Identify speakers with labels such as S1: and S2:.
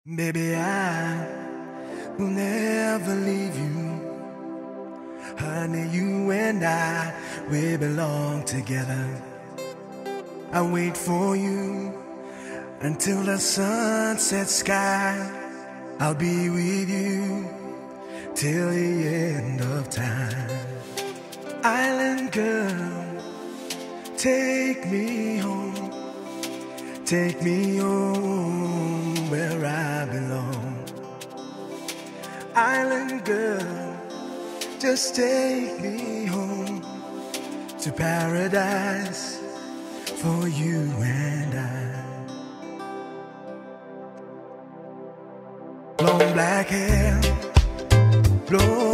S1: Baby, I will never leave you. Honey, you and I, we belong together. I'll wait for you until the sunset sky. I'll be with you till the end of time. Island girl, take me home. Take me home where I belong. Island girl, just take me home to paradise for you and I. Long black hair, blowing